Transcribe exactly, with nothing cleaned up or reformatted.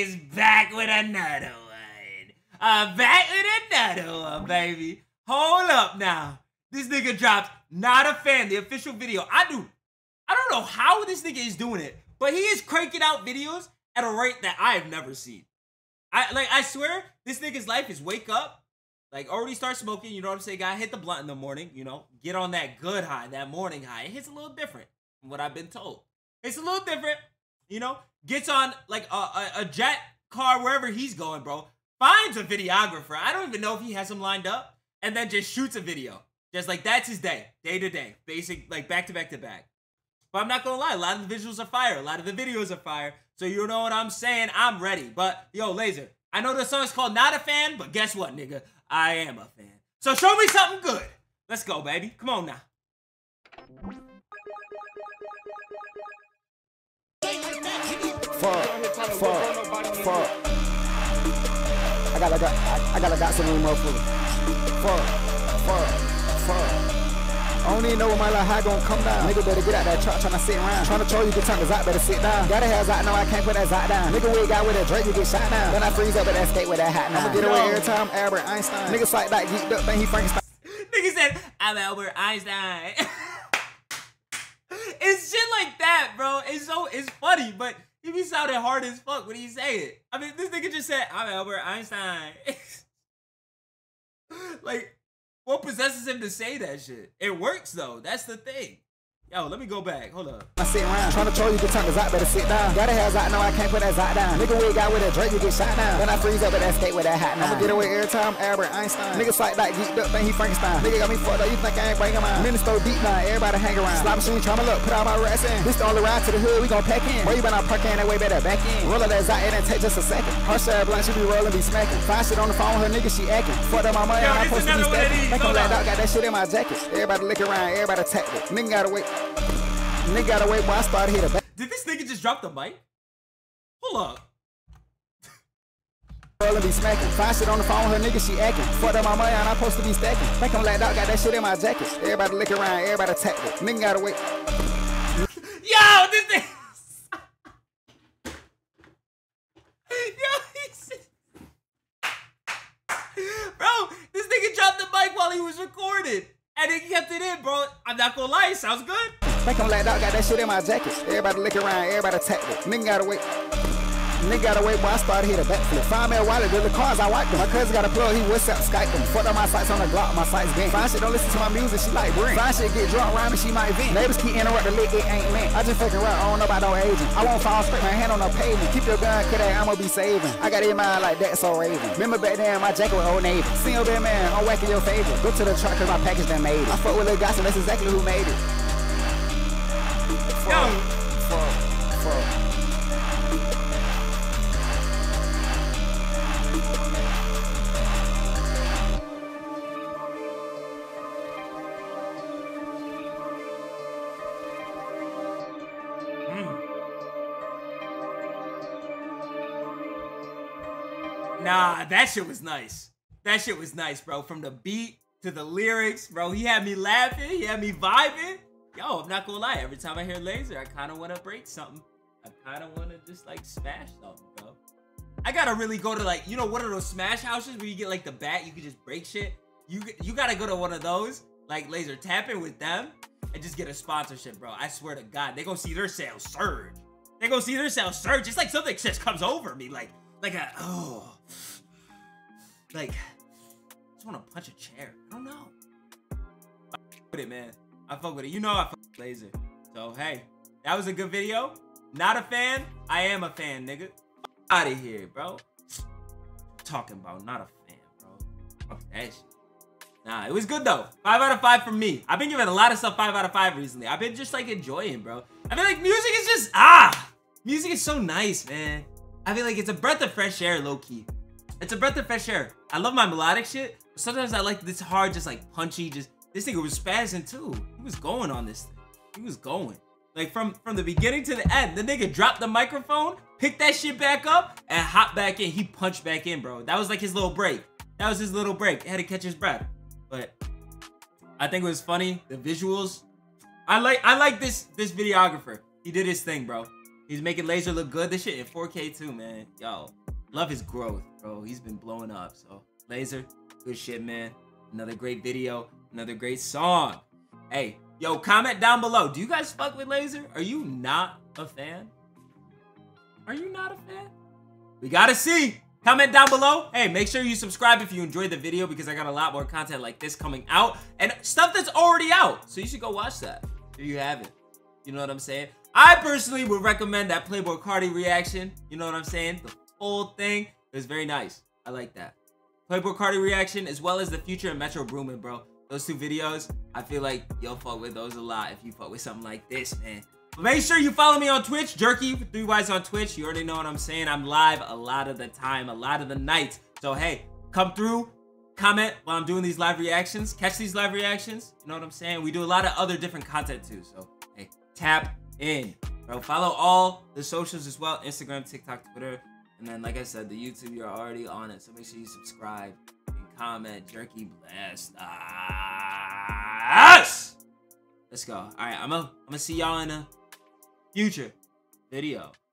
is back with another one. I'm back with another one, baby. Hold up now. This nigga dropped Not a Fan, the official video. I do. I don't know how this nigga is doing it, but he is cranking out videos at a rate that I have never seen. I like. I swear, this nigga's life is wake up, like already start smoking. You know what I'm saying? Gotta hit the blunt in the morning. You know, get on that good high, that morning high. It hits a little different from what I've been told. It's a little different. You know, gets on like a, a, a jet car wherever he's going, bro. Finds a videographer. I don't even know if he has him lined up, and then just shoots a video. Just like that's his day, day to day, basic, like back to back to back. But I'm not gonna lie, a lot of the visuals are fire, a lot of the videos are fire. So you know what I'm saying? I'm ready. But yo, Laser, I know the song's called Not a Fan, but guess what, nigga? I am a fan. So show me something good. Let's go, baby. Come on now. Fuck, fuck, fuck. I gotta got, I, I gotta got some more motherfuckers. Fuck, fuck, fuck. I don't even know when my life how gon' come down. Nigga better get out that truck tryna sit around. Tryna troll you, good time is out, better sit down. Gotta have Zot, no I can't put that Zot down. Nigga we got with a Drake, you get shot down. Then I freeze up with that skate with that hat now. I'ma get away every time, Albert Einstein. Niggas like that geeked up, think he Frankenstein. Nigga said, I'm Albert Einstein. It's shit like that, bro. It's so, it's funny, but he be sounding hard as fuck when he say it. I mean, this nigga just said, I'm Albert Einstein. Like, what possesses him to say that shit? It works, though. That's the thing. Yo, let me go back. Hold up. I sit around, tryna troll you, good time is out, better sit down. Gotta have Zot, no I can't put that Zot down. Nigga we got with a Drake, you get shot down. Then I freeze up with that skate with that hat now. I'ma get away every time, Albert Einstein. Niggas like that geeked up, think he Frankenstein. Nigga got me fucked up, you think I ain't bringing mine. Minutes so deep now, everybody hang around. Slot machine, tryna look, put all my rats in. This the only ride to the hood, we gon' pack in. Boy, you better not park in that way, better back in. Roll up that Zot, it didn't take just a second. Her share blunt, she be rolling, be smacking. Find shit on the phone, her nigga, she acting. Fucked up my money, Yo, I'm supposed to be stacking. Think I'm like dog, got that shit in my jacket. Everybody look around, everybody attack it. Nigga gotta wait. Nigga gotta wait, boy, I started hitting back. Did this nigga just drop the mic? Hold up. Rollin' be smacking. Find shit on the phone, her nigga, she acting. Fucked up my money, and I'm supposed to be stacking. Think I'm like dog, got that shit in my jacket. Everybody look around, everybody attack it. Nigga gotta wait. Yo, this nigga. Yo, he's... Bro, this nigga dropped the mic while he was recording. And he kept it in, bro. I'm not gonna lie, it sounds good. Think I'm like dog, got that shit in my jacket. Everybody look around, everybody attack it. Nigga gotta wait. Nigga gotta wait, boy, I started hitting backflip. Find me a wallet, the cars I wipe them. My cousin got a plug, he WhatsApp, Skype them. Fucked up my sights on the Glock, my sights game. Find shit, don't listen to my music, she like bring. Find shit, get drunk, rhyme, and she might vent. Neighbors keep interrupting, lit, it ain't meant. I just fucking rap, I don't know about no agent. I won't fall straight, my hand on the pavement. Keep your gun, cause that I'ma be saving. I got it in mind like that, so Raven. Remember back then, my jacket was Old Navy. Single bad man, I'm whacking your favorite. Go to the truck, cause my package done made it. I fuck with Lil Gossip, that's exactly who made it. Yo. Fuck, fuck. Nah, that shit was nice. That shit was nice, bro. From the beat to the lyrics, bro. He had me laughing. He had me vibing. Yo, I'm not gonna lie. Every time I hear Laser, I kind of want to break something. I kind of want to just, like, smash something, bro. I gotta really go to, like, you know, one of those smash houses where you get, like, the bat. You can just break shit. You, you gotta go to one of those, like, Laser, tap in with them and just get a sponsorship, bro. I swear to God, they gonna see their sales surge. They gonna see their sales surge. It's like something just comes over me. Like, like a, oh. Like, I just want to punch a chair. I don't know. I fuck with it, man. I fuck with it. You know I fuck with Laser. So, hey, that was a good video. Not a fan. I am a fan, nigga. Out of here, bro. Talking about not a fan, bro. Fuck that shit. Nah, it was good, though. Five out of five from me. I've been giving a lot of stuff five out of five recently. I've been just, like, enjoying, bro. I feel like music is just, ah. Music is so nice, man. I feel like it's a breath of fresh air, low-key. It's a breath of fresh air. I love my melodic shit, but sometimes I like this hard, just like punchy, just, this nigga was spazzing too. He was going on this thing. He was going. Like from, from the beginning to the end, the nigga dropped the microphone, picked that shit back up, and hopped back in. He punched back in, bro. That was like his little break. That was his little break. He had to catch his breath. But I think it was funny. The visuals. I like I like this, this videographer. He did his thing, bro. He's making Laser look good. This shit in four K too, man. Yo, love his growth, bro. He's been blowing up. So Laser, good shit, man. Another great video, another great song. Hey, yo, comment down below. Do you guys fuck with Laser? Are you not a fan? Are you not a fan? We gotta see. Comment down below. Hey, make sure you subscribe if you enjoyed the video because I got a lot more content like this coming out and stuff that's already out. So you should go watch that if you haven't. You know what I'm saying? I personally would recommend that Playboi Carti reaction. You know what I'm saying? The full thing. It was very nice. I like that. Playboi Carti reaction as well as the Future and Metro Boomin, bro. Those two videos, I feel like you'll fuck with those a lot if you fuck with something like this, man. But make sure you follow me on Twitch, Jerky with three Y's on Twitch. You already know what I'm saying. I'm live a lot of the time, a lot of the nights. So hey, come through, comment while I'm doing these live reactions. Catch these live reactions. You know what I'm saying? We do a lot of other different content too. So hey, tap in, bro. Follow all the socials as well: Instagram, TikTok, Twitter, and then like I said, the YouTube. You're already on it, so make sure you subscribe and comment. Jerky blast us. Let's go. All right, I'm gonna I'm gonna see y'all in a future video.